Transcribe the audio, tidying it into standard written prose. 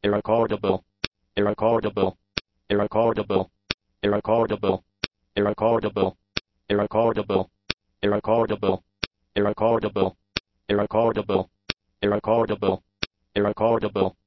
irrecordable, irrecordable, irrecordable, irrecordable, irrecordable, irrecordable, irrecordable, irrecordable, irrecordable, irrecordable, irrecordable.